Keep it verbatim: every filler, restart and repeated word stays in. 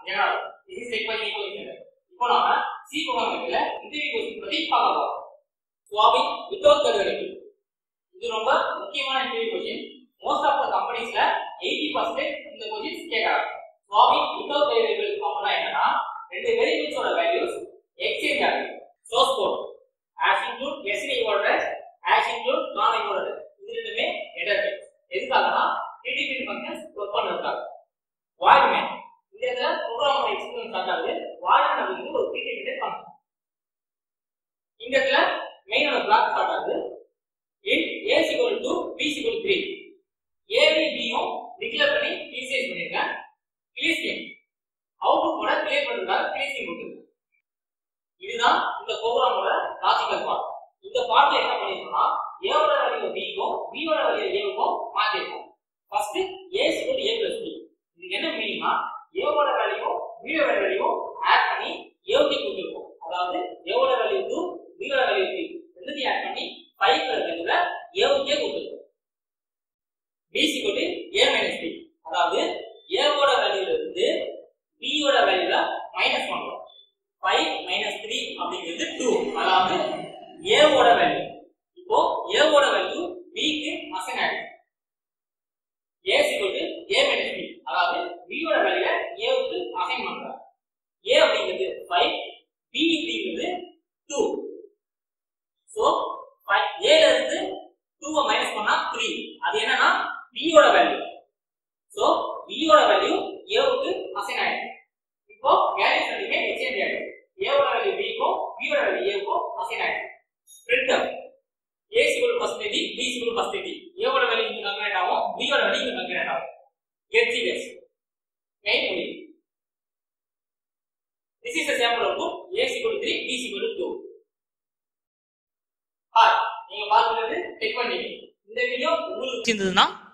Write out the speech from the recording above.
Jaganathan. This is equal equation. இப்போ நாம C program இருக்குல இன்டர்வியூ क्वेश्चन பத்தி பார்க்க போறோம். Swapping without the derivative. இது ரொம்ப முக்கியமான interview question. Most of the companiesல eighty percent இந்த क्वेश्चंस கேக்குறாங்க. Swapping without the derivative அப்படினா என்னன்னா ரெண்டு வேரியபிள்ஸ் ஓட வேல்யூஸ் எக்ஸ்சேஞ்ச் ஆகுது. Source code as include S equal as include non equal இது ரெண்டுமே எடர். எதுக்காகனா independent functions work பண்றதுக்காக. void main இந்த இடத்துல ப்ரோகிராமோட எக்ஸ்பிரஷன் ஸ்டார்ட் ஆகுது. void அப்படிங்கிறது ஒரு independent function. இந்த இடத்துல மெயினோட பிளாக் ஸ்டார்ட் ஆகுது. if a is equal to b is equal to three a b யும் டிக்ளேர் பண்ணி இனிஷியேட் பண்ணிருக்கேன். கிளியர் ஸ்ட்ரிங் அவுட்புட் கூட கிளியர் பண்றதுக்காக கிளியர் ஸ்ட்ரிங் கொடுத்துருக்கேன். இதுதான் இந்த ப்ரோகிராமோட லாஜிக்கல் பார்ட். இந்த பார்ட்ல என்ன பண்ணிருக்கோம்னா a ஓட வேல்யூ b க்கும் b ஓட வேல்யூ a க்கும் மாத்திருக்கோம். First a is equal to a plus b. இதுக்கு என்ன மீனிங்னா a ஓட வேல்யூ b ஓட வேல்யூ ஆட் பண்ணி a க்கு கொடுத்துருக்கோம். அதாவது a ஓட வேல்யூ two b ஓட வேல்யூ three ரெண்டையும் ஆட் பண்ணி five ங்கற வேல்யூல a க்கு கொடுத்துருக்கோம். b is equal to a minus b. அதாவது a ஓட வேல்யூல இருந்து b ஓட வேல்யூல மைனஸ் பண்றோம். five minus three அப்படிங்கிறது two. அதாவது a ஓட வேல்யூ இப்போ a ஓட வேல்யூ b க்கு அசைன் ஆயிடுச்சு. a is equal to a minus b. அதாவது b ஓட வேல்யூ a க்கு அசைன் பண்றோம். a அப்படிங்கிறது five, b அப்படிங்கிறது two. சோ a ல இருந்து two ஐ மைனஸ் பண்ணா three. அது என்னன்னா b ஓட வேல்யூ. சோ b ஓட வேல்யூ a க்கு அசைன் ஆயிடுச்சு. இப்போ வேல்யூஸ் ரெண்டுமே எக்ஸ்சேஞ்ச் ஆயிடுச்சு. a ஓட வேல்யூ b க்கும் b ஓட வேல்யூ a க்கும் அசைன் ஆயிடுச்சு. print a is equal to percentage b is equal to percentage. a ஓட வேல்யூ இங்க கால்குலேட் ஆகும், b ஓட வேல்யூ இங்க கால்குலேட் ஆகும். get the base main value. This is a sample output. a is equal to three, b is equal to two. Hi, நீங்க பாக்குறது tech பண்ணி. இந்த வீடியோ உங்களுக்கு பிடிச்சிருந்ததுன்னா